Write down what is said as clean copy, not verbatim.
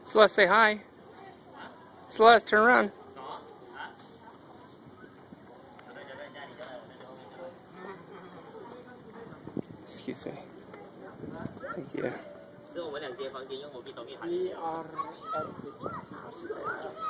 Celeste, say hi. Celeste, turn around. Excuse me. Thank you.